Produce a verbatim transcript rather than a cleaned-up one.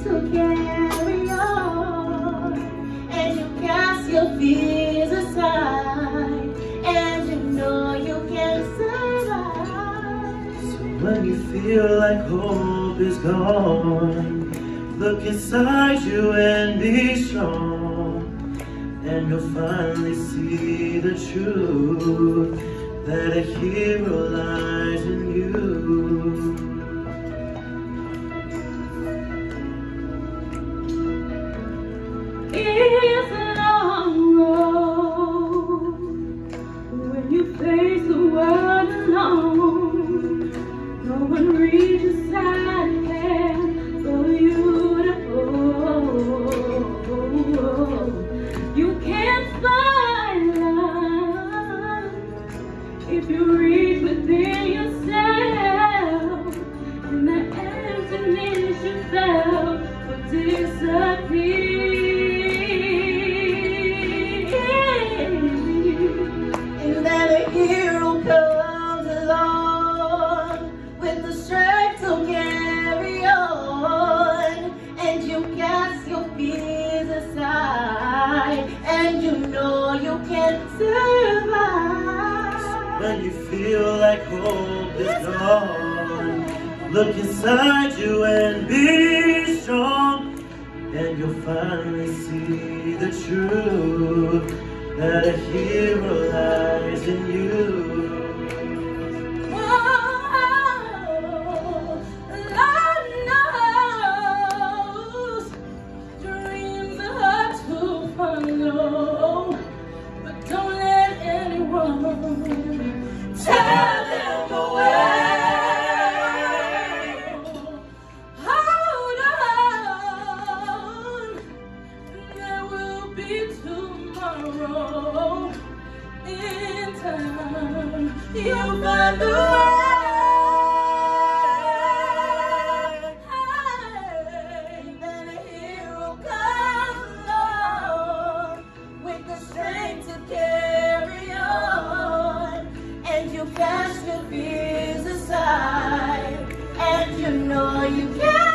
to carry on, and you cast your fears aside, and you know you can survive. So when you feel like hope is gone, look inside you and be strong, and you'll finally see the truth, that a hero lies in you. It's a long road when you face the world alone. No one reaches out a hand for you to hold. You can't find love if you reach within yourself, and the emptiness you felt will disappear. And then a hero comes along with the strength to carry on, and you cast your fears aside, and you know you can survive. When you feel like hope is gone, look inside you and be strong, and you'll finally see the truth, that a hero lies in you. Oh, Lord knows dreams are hard to follow, but don't let anyone tell them away. Hold on, there will be tomorrow. In time, you'll find the way. Then a hero comes along with the strength to carry on, and you cast your fears aside, and you know you can